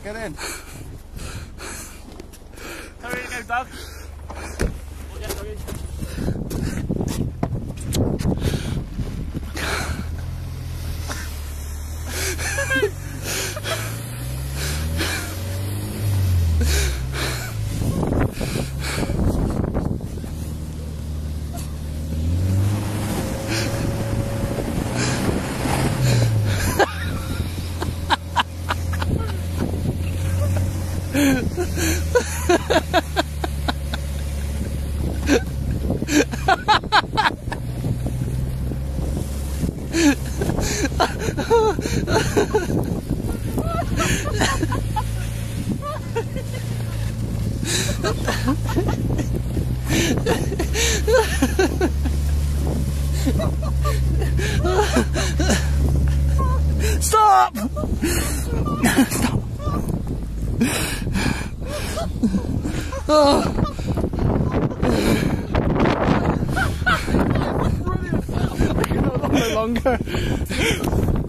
Get in. How are you going, Dad? Oh, yeah, sorry. Stop! Stop! Oh. I cannot no longer.